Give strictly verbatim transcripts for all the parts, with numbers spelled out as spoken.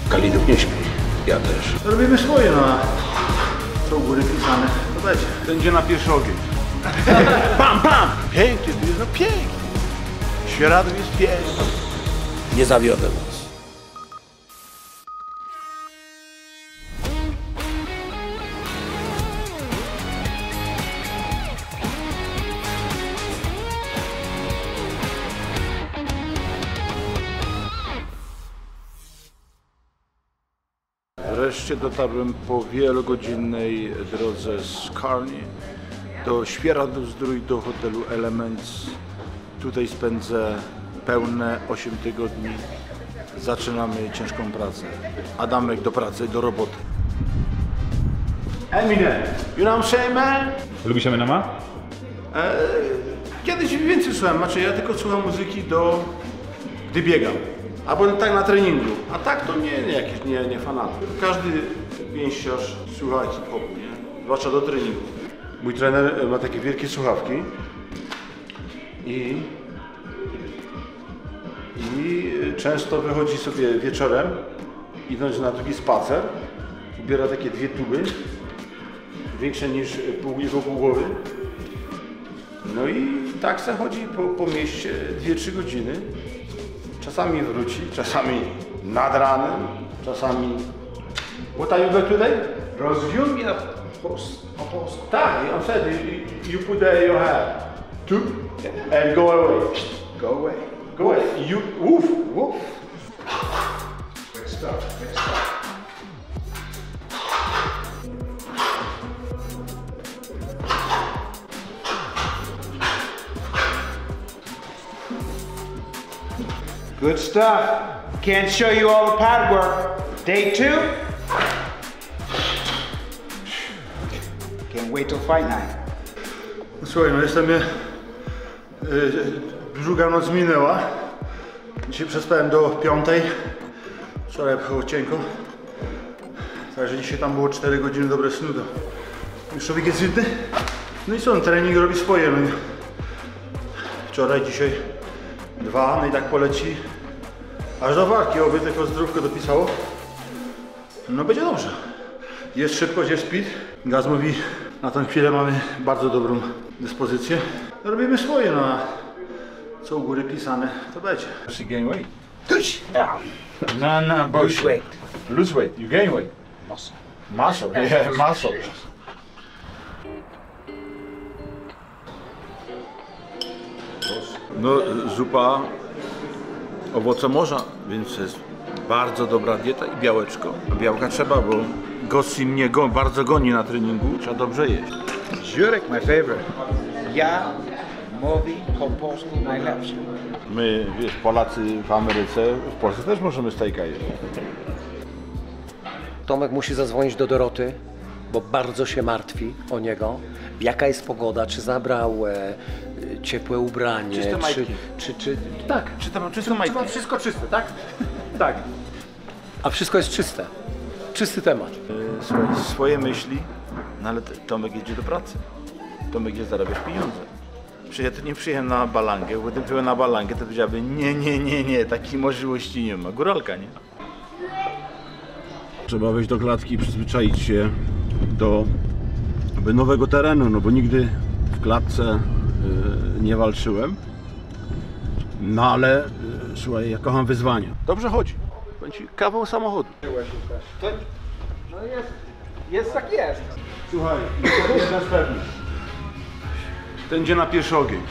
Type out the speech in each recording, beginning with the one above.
Kalidów nie śpi. Ja też. Robimy swoje, no. Co u góry pisane, to będzie. Będzie na pierwszy ogień. Bam, bam! Pięknie, to jest no pięknie. Świeradów jest pięknie. Nie zawiodę was. Wreszcie dotarłem po wielogodzinnej drodze z Kearney do Świeradów-Zdrój, do hotelu Elements. Tutaj spędzę pełne osiem tygodni. Zaczynamy ciężką pracę. Adamek do pracy, do roboty. Eminem, you know what I'm saying, man? Lubisz Eminema? E, kiedyś więcej słuchałem, znaczy ja tylko słucham muzyki do, gdy biegam. Albo tak na treningu, a tak to nie, nie jakiś nie, nie fanatyk. Każdy pięściarz słucha hip-hopu, nie? Zwłaszcza do treningu. Mój trener ma takie wielkie słuchawki i, i często wychodzi sobie wieczorem, idąc na długi spacer, ubiera takie dwie tuby, większe niż pół jego pół głowy. No i tak se chodzi po, po mieście dwie trzy godziny. Czasami wróci, czasami nad ranem, czasami... What are you going today? Rozwiąż mi na post. post. Tak, on said you, you put there your hand. Two, and go away. Go away. Go away. You, woof, woof. Let's start, let's start. Good stuff. Can't show you all the pad work. Day two. Can't wait till fight night. Słuchaj, no jestem... Y, druga noc minęła. Dzisiaj przespałem do piątej. Wczoraj było cienko. Także dzisiaj tam było cztery godziny dobre snu. To już człowiek jest zydny. No i co, trening robi swoje. No. Wczoraj, dzisiaj dwa, no i tak poleci aż do walki. Oby tylko zdrówko dopisało. No będzie dobrze. Jest szybkość, jest speed. Gaz mówi, na tę chwilę mamy bardzo dobrą dyspozycję. Robimy swoje, no a co u góry pisane, to będzie. You gain weight. No, no, Lose weight. Lose weight, you gain weight. Muscle. Muscle, yeah, muscle. No, zupa, owoce morza, więc jest bardzo dobra dieta i białeczko. Białka trzeba, bo Gossi mnie go, bardzo goni na treningu, trzeba dobrze jeść. Żurek, my favorite. Ja mówi po polsku najlepsze. My, wiesz, Polacy w Ameryce, w Polsce też możemy stejka jeść. Tomek musi zadzwonić do Doroty, bo bardzo się martwi o niego. Jaka jest pogoda, czy zabrał e, ciepłe ubranie, Czyste czy, majtki. czy, czy, tak. Czy tam czysto majtki? Czy wszystko czyste, tak? Tak. A wszystko jest czyste. Czysty temat. Swoje, swoje myśli, no ale Tomek jedzie do pracy. Tomek jedzie zarabiać pieniądze. Przecież ja tu nie przyjechałem na balangę, bo gdybym przyjechał na balangę, to powiedziałby nie, nie, nie, nie, takiej możliwości nie ma. Góralka, nie? Trzeba wejść do klatki i przyzwyczaić się do nowego terenu, no bo nigdy w klatce y, nie walczyłem. No ale, y, słuchaj, ja kocham wyzwania. Dobrze chodzi. Będzie kawał samochodu. No jest, jest tak jest. Słuchaj, jest nas pewny. Ten idzie na pierwszy ogień.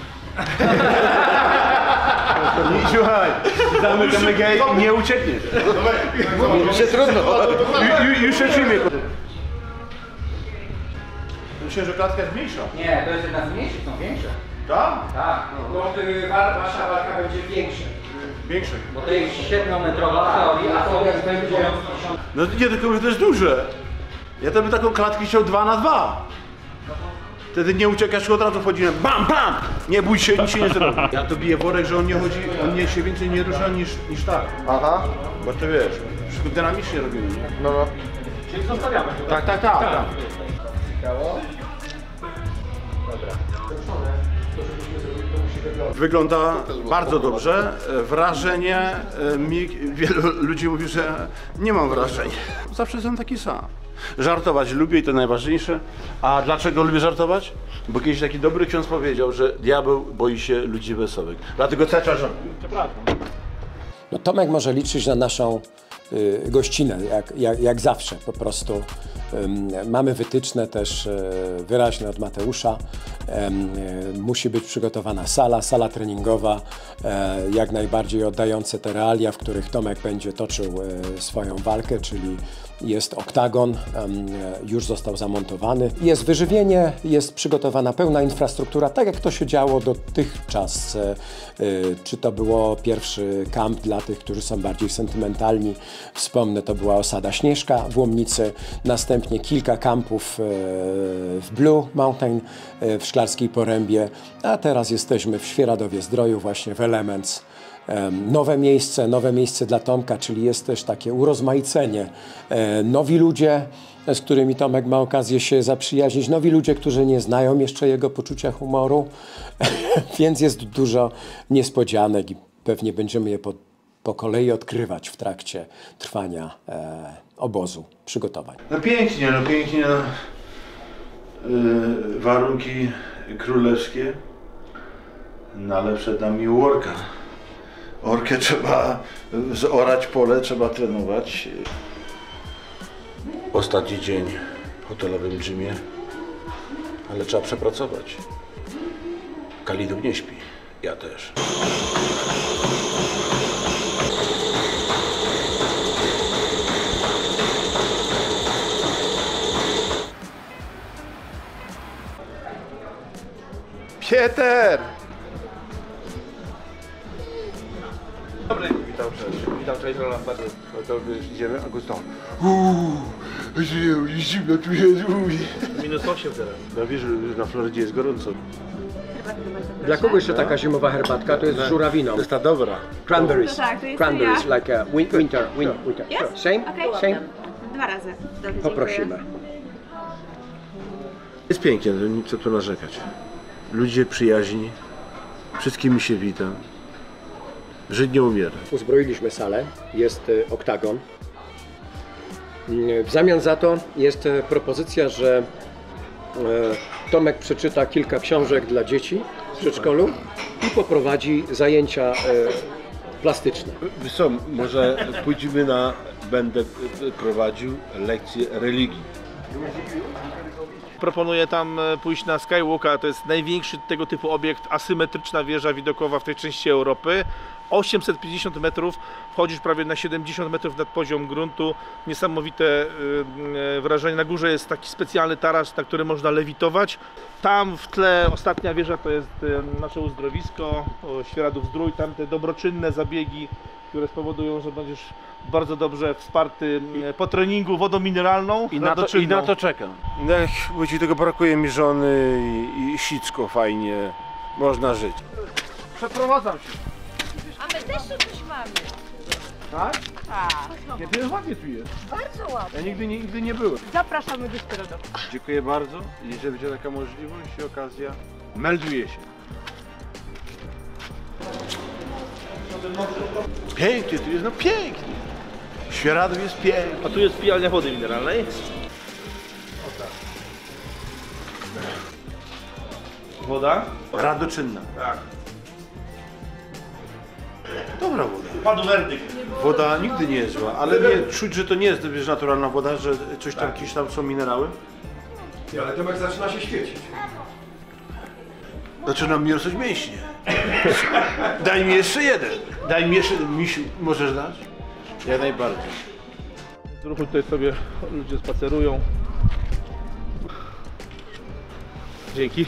I słuchaj, zamykamy gej i nie uciekniesz. Się trudno. Ju- Już się przyjmie. Myślę, że klatka jest mniejsza. Nie, to jest jedna z mniejszych, są większe. Tak? Tak, no y, wa- wasza walka będzie większa. Większa. Bo to jest siedmiometrowa teoria, a to jest będzie... No nie, tylko że to jest duże. Ja to bym taką klatkę chciał dwa na dwa. Wtedy nie uciekasz, tylko od razu wchodziłem, bam, bam! Nie bój się, nic się nie zrobi. Ja to biję worek, że on nie chodzi, on nie się więcej nie rusza niż, niż tak. Aha. Bo to wiesz, wszystko dynamicznie robimy, nie? No, no. Czyli zostawiamy. Tak, tak, tak, tak. Dobra. To, żebyśmy zrobili, to musimy Wygląda bardzo dobrze. Wrażenie, mi, wielu ludzi mówi, że nie mam wrażeń. Zawsze jestem taki sam. Żartować lubię i to najważniejsze. A dlaczego lubię żartować? Bo kiedyś taki dobry ksiądz powiedział, że diabeł boi się ludzi wesołych. Dlatego cały czas żartuję. No, Tomek może liczyć na naszą y, gościnę, jak, jak, jak zawsze po prostu. Ym, mamy wytyczne też y, wyraźne od Mateusza. Ym, y, musi być przygotowana sala, sala treningowa, y, jak najbardziej oddające te realia, w których Tomek będzie toczył y, swoją walkę, czyli jest oktagon, już został zamontowany. Jest wyżywienie, jest przygotowana pełna infrastruktura, tak jak to się działo dotychczas. Czy to było pierwszy kamp dla tych, którzy są bardziej sentymentalni. Wspomnę, to była osada Śnieżka w Łomnicy, następnie kilka kampów w Blue Mountain w Szklarskiej Porębie, a teraz jesteśmy w Świeradowie-Zdroju, właśnie w Elements. Nowe miejsce, nowe miejsce dla Tomka, czyli jest też takie urozmaicenie. Nowi ludzie, z którymi Tomek ma okazję się zaprzyjaźnić, nowi ludzie, którzy nie znają jeszcze jego poczucia humoru, więc jest dużo niespodzianek i pewnie będziemy je po, po kolei odkrywać w trakcie trwania e, obozu, przygotowań. No pięknie, no pięknie. No. Yy, warunki królewskie, no ale przed nami orka. Orkę trzeba zorać pole, trzeba trenować. Ostatni dzień w hotelowym gymie, ale trzeba przepracować. Kalidów nie śpi, ja też. Pieter! Dobry, witam, cześć. Witam, cześć, Roland, bardzo. No to wiesz, idziemy, a Gustaw. Uuu, zimno tu jest, uj. Minus osiem teraz. No wiesz, na Florydzie jest gorąco. Dla kogo jeszcze taka zimowa herbatka? To jest z żurawiną. To jest ta dobra. Cranberries. Tak, to jest Cranberries, ja. like a win winter, win winter. Yes? Same? Okay, Same? Dwa razy. Dobrze, Poprosimy. Jest pięknie, no nic co tu narzekać. Ludzie przyjaźni, wszystkimi się witam. Żyć nie umiera. Uzbroiliśmy salę, jest e, oktagon. Mm, W zamian za to jest e, propozycja, że e, Tomek przeczyta kilka książek dla dzieci w przedszkolu i poprowadzi zajęcia e, plastyczne. Wiesz co, może pójdziemy na, będę prowadził lekcje religii. Proponuję tam pójść na Skywalka, to jest największy tego typu obiekt, asymetryczna wieża widokowa w tej części Europy. osiemset pięćdziesiąt metrów, wchodzisz prawie na siedemdziesiąt metrów nad poziom gruntu. Niesamowite wrażenie. Na górze jest taki specjalny taras, na którym można lewitować. Tam w tle ostatnia wieża to jest nasze uzdrowisko, Świeradów-Zdrój. Tam te dobroczynne zabiegi, które spowodują, że będziesz bardzo dobrze wsparty po treningu wodą mineralną. I na, to, I na to czekam. Ech, bo ci tego brakuje mi żony i, i sicko fajnie. Można żyć. Przeprowadzam się. A my też tu coś mamy. Tak? Tak. Nie, to jest ładnie tu jest. Bardzo ładnie. Ja nigdy, nigdy nie byłem. Zapraszamy do Świeradowa. Dziękuję bardzo. Jeżeli będzie taka możliwość i okazja, melduję się. Pięknie tu jest, no pięknie. Świeradów jest pięknie. A tu jest pijalnia wody mineralnej. Woda? Radoczynna. Tak. Dobra woda. Padł werdykt. Woda nigdy nie jest zła, ale nie, czuć, że to nie jest wiesz, naturalna woda, że coś tam, jakieś tam są minerały. Ale Tomek zaczyna się świecić. Zaczynam mi rosnąć mięśnie. Daj mi jeszcze jeden. Daj mi jeszcze, misiu, możesz dać? Jak najbardziej. Z ruchu tutaj sobie ludzie spacerują. Dzięki.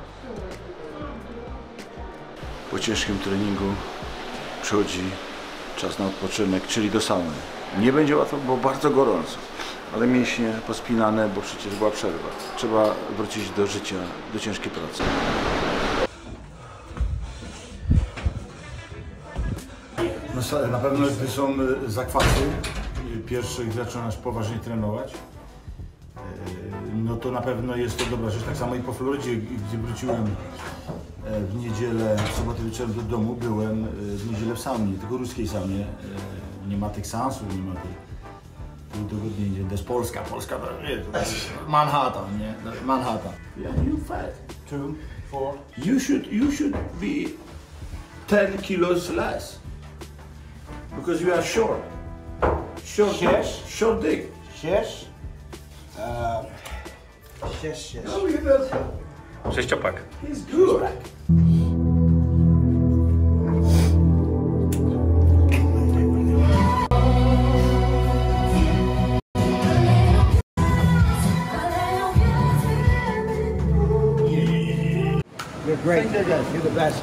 Po ciężkim treningu przychodzi czas na odpoczynek, czyli do sauny. Nie będzie łatwo, bo bardzo gorąco, ale mięśnie pospinane, bo przecież była przerwa. Trzeba wrócić do życia, do ciężkiej pracy. No, na pewno gdy są zakwasy, pierwszy zaczynasz poważnie trenować, no to na pewno jest to dobra rzecz. Tak samo i po Florydzie, gdzie wróciłem w niedzielę, w sobotę wieczorem do domu byłem w niedzielę w saunie, tylko ruskiej saunie. Nie ma teksansu, nie ma tych udogodnień. To jest Polska, Polska to jest Manhattan, nie? Manhattan. Yeah, you fat. Two, four. You should, you should be ten kilos less. Because you are short. Short, Yes. short dick. Yes. Uh, yes, yes. No, you're not. Sześciopak. He's good. You're great. You're the best.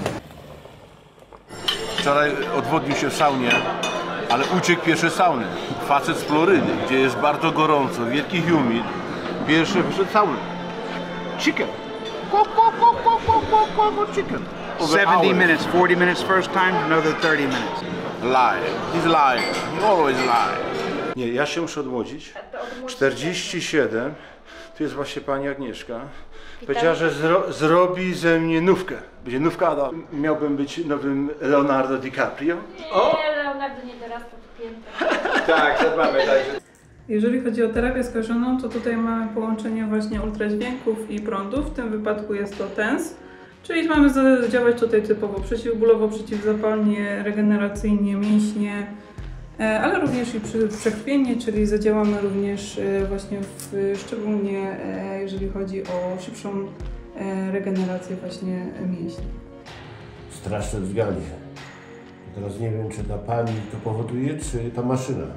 Wczoraj odwodnił się w saunie, ale uciekł pierwszy z sauny. Facet z Florydy, gdzie jest bardzo gorąco, wielki humid. Pierwszy wyszedł z sauny. Chicken. Ko, ko, ko, ko, ko, ko, ko, ko, chicken. Over seventy hours. minutes, forty minutes first time, another thirty minutes. Lie. He's lying. He always lie. Nie, ja się muszę odmłodzić. czterdzieści siedem. Tu jest właśnie pani Agnieszka. Powiedziała, że zro, zrobi ze mnie nówkę. Będzie nówka, no, miałbym być nowym Leonardo DiCaprio. Nie, Leonardo nie dorasta do piętra. Tak, zadbamy, tak. Jeżeli chodzi o terapię skażoną, to tutaj mamy połączenie właśnie ultradźwięków i prądów. W tym wypadku jest to T E N S, czyli mamy zadziałać tutaj typowo przeciwbólowo, przeciwzapalnie, regeneracyjnie, mięśnie, ale również i przy przekrwienie, czyli zadziałamy również właśnie w, szczególnie jeżeli chodzi o szybszą regenerację właśnie mięśni. Straszne wzganie. Teraz nie wiem, czy ta pani to powoduje, czy ta maszyna.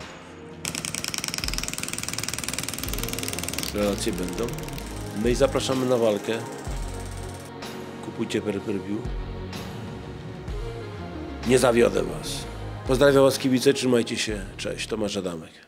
Relacje będą. My zapraszamy na walkę. Kupujcie pay-per-view. Nie zawiodę was. Pozdrawiam was kibice, trzymajcie się. Cześć, Tomasz Adamek.